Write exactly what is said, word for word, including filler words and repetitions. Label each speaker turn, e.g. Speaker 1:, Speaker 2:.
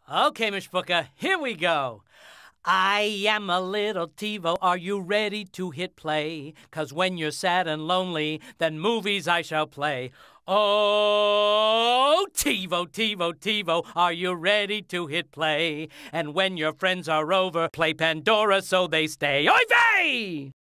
Speaker 1: Okay, Mishpuka, here we go. I am a little Tivo, are you ready to hit play? 'Cause when you're sad and lonely, then movies I shall play. Oh, Tivo, Tivo, Tivo, are you ready to hit play? And when your friends are over, play Pandora so they stay. Oy vey!